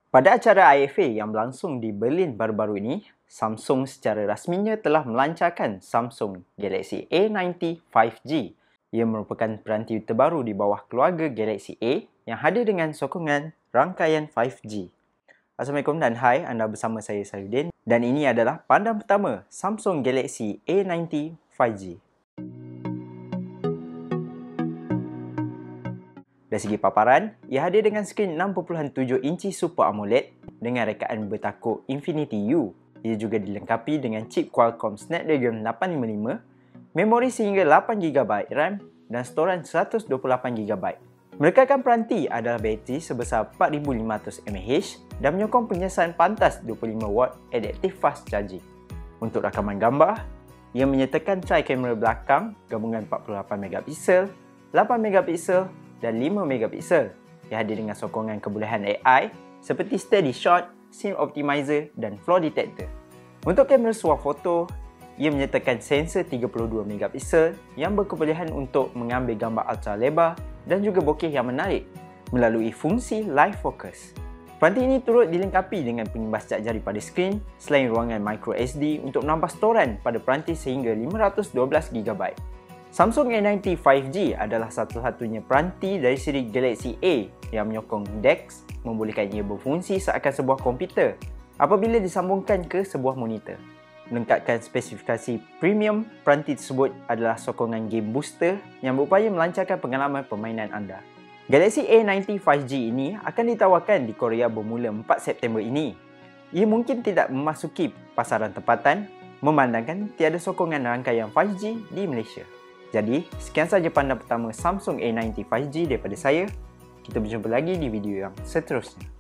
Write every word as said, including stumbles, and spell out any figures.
Pada acara I F A yang berlangsung di Berlin baru-baru ini, Samsung secara rasminya telah melancarkan Samsung Galaxy A sembilan puluh lima G. Ia merupakan peranti terbaru di bawah keluarga Galaxy A yang hadir dengan sokongan rangkaian lima G. Assalamualaikum dan hai, anda bersama saya Sayudin dan ini adalah pandangan pertama Samsung Galaxy A sembilan puluh lima G. Dari segi paparan, ia hadir dengan skrin enam perpuluhan tujuh inci Super AMOLED dengan rekaan bertakuk Infinity U. Ia juga dilengkapi dengan chip Qualcomm Snapdragon lapan lima lima, memori sehingga lapan giga byte RAM dan storan seratus dua puluh lapan giga byte. Merekakan peranti adalah bateri sebesar empat ribu lima ratus mAh dan menyokong penyiasatan pantas dua puluh lima watt Adaptive Fast Charging. Untuk rakaman gambar, ia menyertakan tri-kamera belakang gabungan empat puluh lapan megapiksel, lapan megapiksel dan lima megapiksel. Ia hadir dengan sokongan kebolehan A I seperti Steady Shot, Scene Optimizer dan Flaw Detector. Untuk kamera swafoto, ia menyertakan sensor tiga puluh dua megapiksel yang berkebolehan untuk mengambil gambar ultra lebar dan juga bokeh yang menarik melalui fungsi Live Focus. Peranti ini turut dilengkapi dengan pengimbas cat jari pada skrin selain ruangan micro S D untuk menambah storan pada peranti sehingga lima ratus dua belas giga byte. Samsung A sembilan puluh lima G adalah satu-satunya peranti dari siri Galaxy A yang menyokong D E X, membolehkan ia berfungsi seakan sebuah komputer apabila disambungkan ke sebuah monitor. Melengkapkan spesifikasi premium, peranti tersebut adalah sokongan game booster yang berupaya melancarkan pengalaman permainan anda. Galaxy A sembilan puluh lima G ini akan ditawarkan di Korea bermula empat September ini. Ia mungkin tidak memasuki pasaran tempatan memandangkan tiada sokongan rangkaian lima G di Malaysia. Jadi, sekian sahaja pandangan pertama Samsung A sembilan puluh lima G daripada saya. Kita berjumpa lagi di video yang seterusnya.